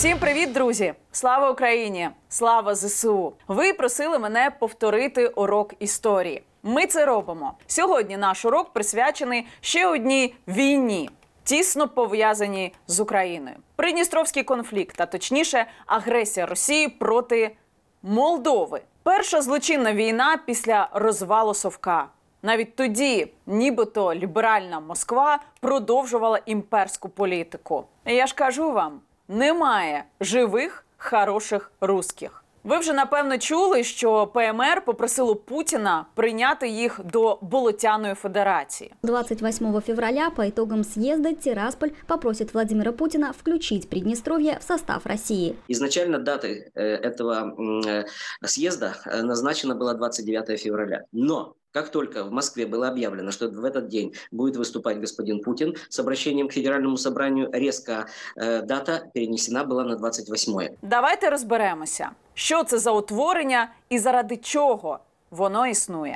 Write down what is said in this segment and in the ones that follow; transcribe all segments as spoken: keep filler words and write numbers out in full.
Всім привіт, друзі! Слава Україні! Слава ЗСУ! Ви просили мене повторити урок історії. Ми це робимо. Сьогодні наш урок присвячений ще одній війні, тісно пов'язаній з Україною. Придністровський конфлікт, а точніше агресія Росії проти Молдови. Перша злочинна війна після розвалу Совка. Навіть тоді нібито ліберальна Москва продовжувала імперську політику. І я ж кажу вам, немає живих, хороших русських. Ви вже, напевно, чули, що ПМР попросило Путіна прийняти їх до Болотяної Федерації. двадцать восьмого февраля по итогам съезда Тирасполь попросит Владимира Путина включить Приднестровье в состав России. Изначально датой этого съезда назначена была двадцать девятое февраля. Но как только в Москве было объявлено, что в этот день будет выступать господин Путин с обращением к Федеральному собранию, резко э, дата перенесена была на двадцять восьмое. Давайте розберемося, що це за утворення і заради чого воно існує.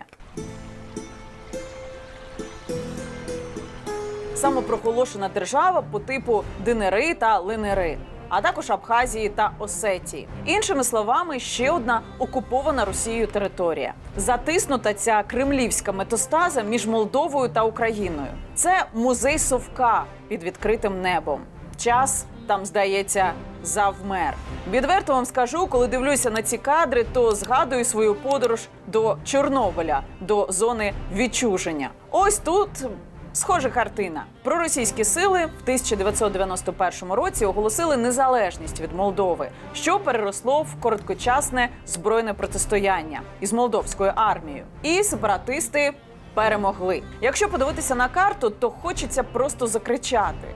Самопроголошена держава по типу ДНРи та ЛНРи, а також Абхазії та Осетії. Іншими словами, ще одна окупована Росією територія. Затиснута ця кремлівська метастаза між Молдовою та Україною. Це музей Совка під відкритим небом. Час там, здається, завмер. Відверто вам скажу, коли дивлюся на ці кадри, то згадую свою подорож до Чорнобиля, до зони відчуження. Ось тут схожа картина. Проросійські сили в тисяча дев'ятсот дев'яносто першому році оголосили незалежність від Молдови, що переросло в короткочасне збройне протистояння із молдовською армією. І сепаратисти перемогли. Якщо подивитися на карту, то хочеться просто закричати.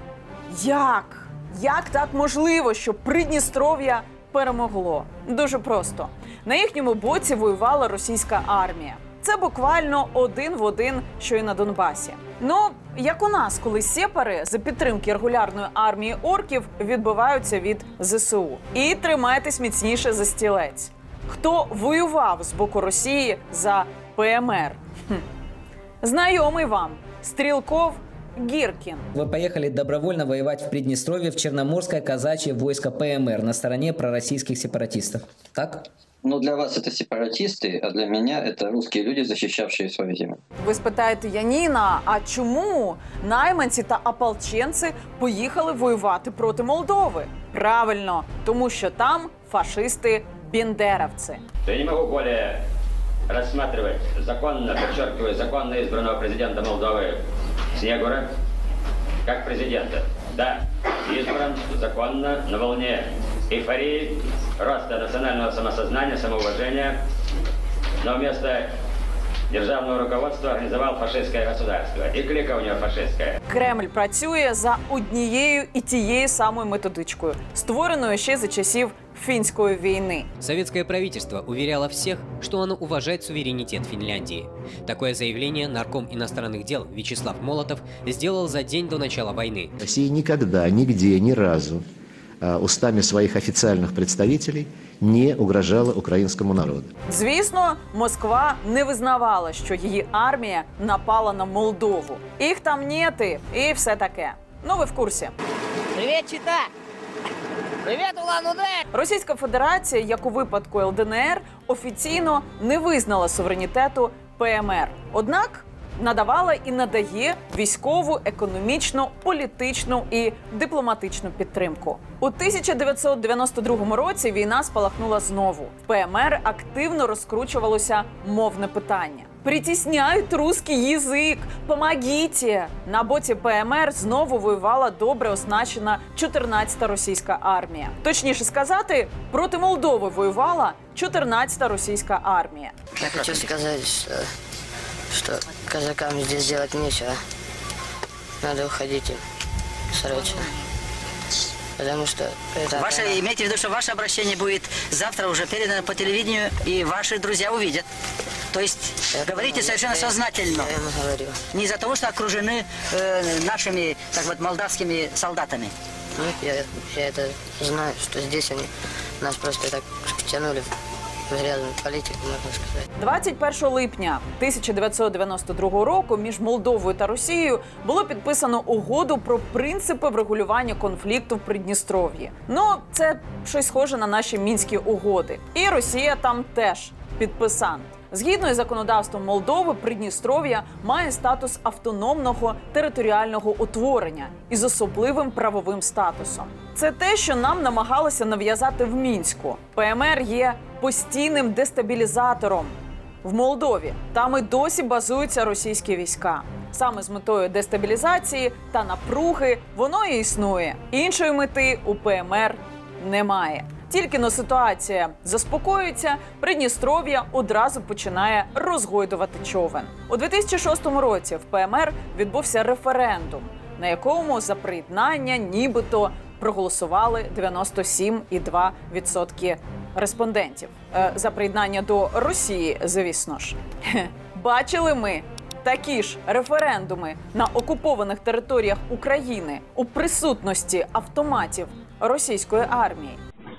Як? Як так можливо, що Придністров'я перемогло? Дуже просто. На їхньому боці воювала російська армія. Це буквально один в один, що і на Донбасі. Ну, як у нас, коли сепари за підтримки регулярної армії орків відбиваються від ЗСУ. І тримайтесь міцніше за стілець. Хто воював з боку Росії за ПМР? Хм. Знайомий вам. Стрілков, Гиркин. Вы поехали добровольно воевать в Приднестровье в Черноморское казачье войско ПМР на стороне пророссийских сепаратистов. Так? Ну, для вас это сепаратисты, а для меня это русские люди, защищавшие свою землю. Ви спитаєте, Яніна, а чому найманці та ополченці поїхали воювати проти Молдови? Правильно, тому що там фашисти-бендеровці. Я не могу более рассматривать законно, подчеркиваю, законно избранного президента Молдовы Снегура как президента. Да, избран законно, на волне эйфории, роста национального самосознания, самоуважения, но вместо державного руководства организовал фашистское государство. И клика у него фашистская. Кремль працює за однією і тією самою методичкою, створеною ще за часів финской войны. Советское правительство уверяло всех, что оно уважает суверенитет Финляндии. Такое заявление нарком иностранных дел Вячеслав Молотов сделал за день до начала войны. Россия никогда, нигде, ни разу устами своих официальных представителей не угрожала українському народу. Звісно, Москва не визнавала, що її армія напала на Молдову. Їх там нети і все таке. Ну, ви в курсі. Привіт, Чита! Привіт, Улан-Удэ! Російська Федерація, як у випадку ЛДНР, офіційно не визнала суверенітету ПМР. Однак надавала і надає військову, економічну, політичну і дипломатичну підтримку. У тисяча дев'ятсот дев'яносто другому році війна спалахнула знову. В ПМР активно розкручувалося мовне питання. Притісняють русский язик, помогите! На боці ПМР знову воювала добре оснащена чотирнадцята російська армія. Точніше сказати, проти Молдови воювала чотирнадцята російська армія. Я хочу сказать, что, что казакам здесь делать нечего. Надо уходить им срочно. Потому что это... Ваше, имейте в виду, что ваше обращение будет завтра уже передано по телевидению, и ваши друзья увидят. То есть я говорите понял, совершенно я, сознательно. Я ему говорю. Не из-за того, что окружены э, нашими, так вот, молдавскими солдатами. Нет, я, я это знаю, что здесь они нас просто так втянули грязную политику, можно сказать. двадцять першого липня тисяча дев'ятсот дев'яносто другого року між Молдовою та Росією було підписано угоду про принципи врегулювання конфлікту в Придністров'ї. Ну, це щось схоже на наші Мінські угоди. І Росія там теж підписант. Згідно із законодавством Молдови, Придністров'я має статус автономного територіального утворення із особливим правовим статусом. Це те, що нам намагалися нав'язати в Мінську. ПМР є постійним дестабілізатором в Молдові. Там і досі базуються російські війська. Саме з метою дестабілізації та напруги воно і існує. Іншої мети у ПМР немає. Тільки но ситуація заспокоюється, Придністров'я одразу починає розгойдувати човен. У дві тисячі шостому році в ПМР відбувся референдум, на якому за приєднання нібито проголосували дев'яносто сім цілих два десятих відсотка респондентів. Е, за приєднання до Росії, звісно ж. Хе. Бачили ми такі ж референдуми на окупованих територіях України у присутності автоматів російської армії.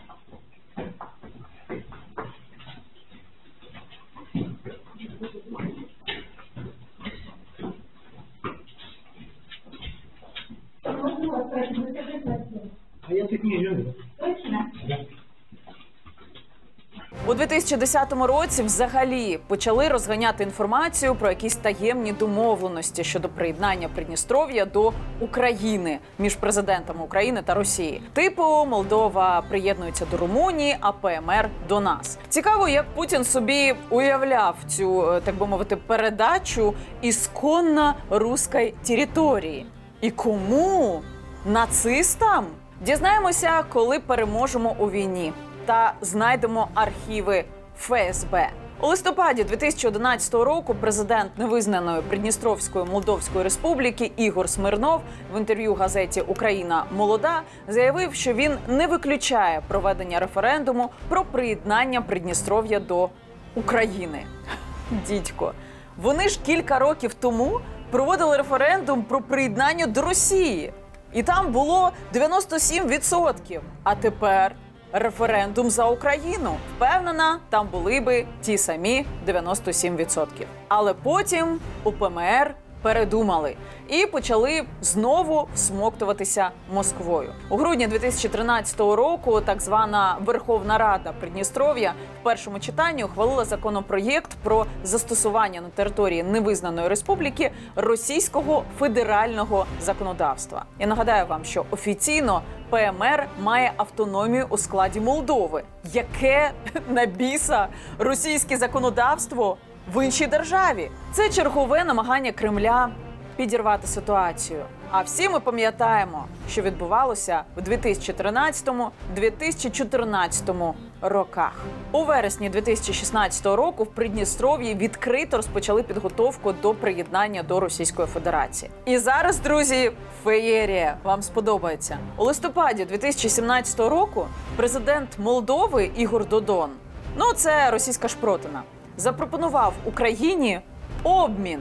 У дві тисячі десятому році взагалі почали розганяти інформацію про якісь таємні домовленості щодо приєднання Придністров'я до України між президентами України та Росії. Типу, Молдова приєднується до Румунії, а ПМР до нас. Цікаво, як Путін собі уявляв цю, так би мовити, передачу ісконно руської території. І кому? Нацистам? Дізнаємося, коли переможемо у війні та знайдемо архіви ФСБ. У листопаді дві тисячі одинадцятого року президент невизнаної Придністровської Молдовської Республіки Ігор Смирнов в інтерв'ю газеті «Україна молода» заявив, що він не виключає проведення референдуму про приєднання Придністров'я до України. Дідько, вони ж кілька років тому проводили референдум про приєднання до Росії. І там було дев'яносто сім відсотків. А тепер референдум за Україну. Впевнена, там були би ті самі дев'яносто сім відсотків. Але потім у ПМР передумали і почали знову всмоктуватися Москвою. У грудні дві тисячі тринадцятого року так звана Верховна Рада Придністров'я в першому читанні ухвалила законопроєкт про застосування на території невизнаної республіки російського федерального законодавства. Я нагадаю вам, що офіційно ПМР має автономію у складі Молдови. Яке на біса російське законодавство в іншій державі? Це чергове намагання Кремля підірвати ситуацію. А всі ми пам'ятаємо, що відбувалося в дві тисячі тринадцятому - дві тисячі чотирнадцятому роках. У вересні дві тисячі шістнадцятого року в Придністров'ї відкрито розпочали підготовку до приєднання до Російської Федерації. І зараз, друзі, феєрія, вам сподобається. У листопаді дві тисячі сімнадцятого року президент Молдови Ігор Додон, ну це російська шпротина, запропонував Україні обмін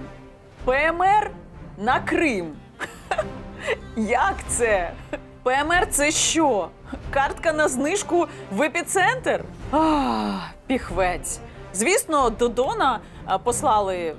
ПМР на Крим. Як це? ПМР – це що? Картка на знижку в епіцентр? Ах, піхвець. Звісно, Додона послали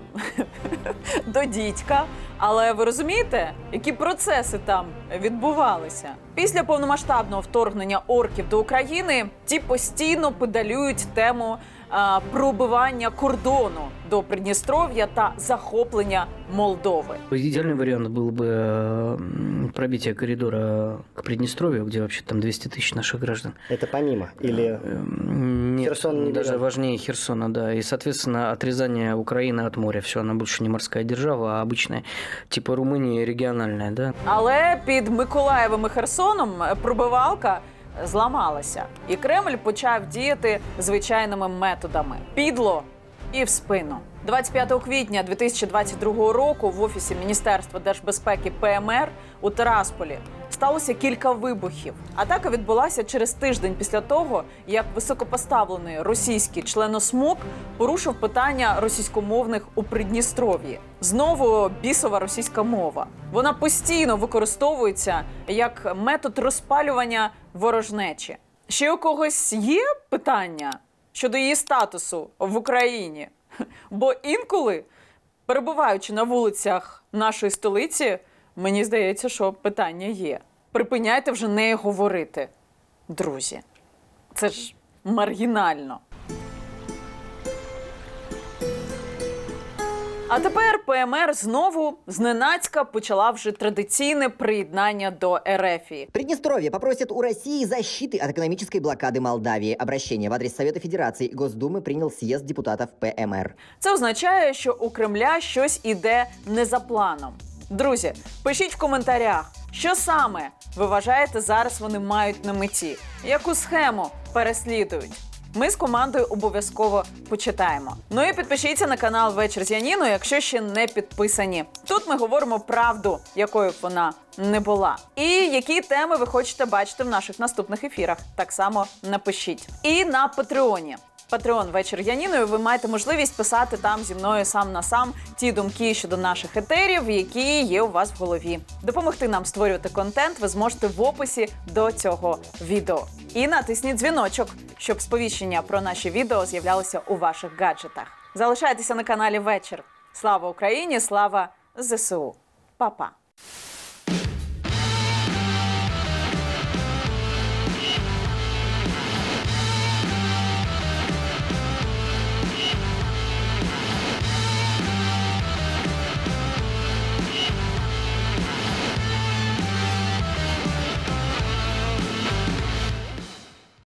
до дідька, але ви розумієте, які процеси там відбувалися? Після повномасштабного вторгнення орків до України ті постійно педалюють тему а, пробивання кордону до Придністров'я та захоплення Молдови. Идеальный вариант был бы пробитие коридора к Приднестровью, где вообще там двести тысяч наших граждан. Это помимо? Или Нет, Херсон не даже берем? важнее Херсона, да. И, соответственно, отрезание Украины от моря. Все, она больше не морская держава, а обычная, типа Румынии, региональная, да. Але під Миколаєвим і Херсоном пробивалка зламалася. І Кремль почав діяти звичайними методами. Підло і в спину. двадцять п'ятого квітня дві тисячі двадцять другого року в Офісі Міністерства держбезпеки ПМР у Тирасполі сталося кілька вибухів. Атака відбулася через тиждень після того, як високопоставлений російський членосмок порушив питання російськомовних у Придністров'ї. Знову бісова російська мова. Вона постійно використовується як метод розпалювання ворожнечі. Ще у когось є питання? щодо її статусу в Україні. Бо інколи, перебуваючи на вулицях нашої столиці, мені здається, що питання є. Припиняйте вже нею говорити, друзі. Це ж маргінально. А тепер ПМР знову зненацька почала вже традиційне приєднання до РФ. Приднестровье попросит у России защиты от экономической блокады Молдавии. Обращение в адрес Совета Федерации и Госдумы принял съезд депутатов ПМР. Це означає, що у Кремля щось іде не за планом. Друзі, пишіть в коментарях, що саме ви вважаєте зараз вони мають на меті, яку схему переслідують. Ми з командою обов'язково почитаємо. Ну і підпишіться на канал «Вечір з Яніною», якщо ще не підписані. Тут ми говоримо правду, якою б вона не була. І які теми ви хочете бачити в наших наступних ефірах. Так само напишіть. І на Патреоні. Патреон «Вечір Яніною» ви маєте можливість писати там зі мною сам на сам ті думки щодо наших етерів, які є у вас в голові. Допомогти нам створювати контент ви зможете в описі до цього відео. І натисніть дзвіночок, щоб сповіщення про наші відео з'являлися у ваших гаджетах. Залишайтеся на каналі «Вечір». Слава Україні! Слава ЗСУ! Па-па!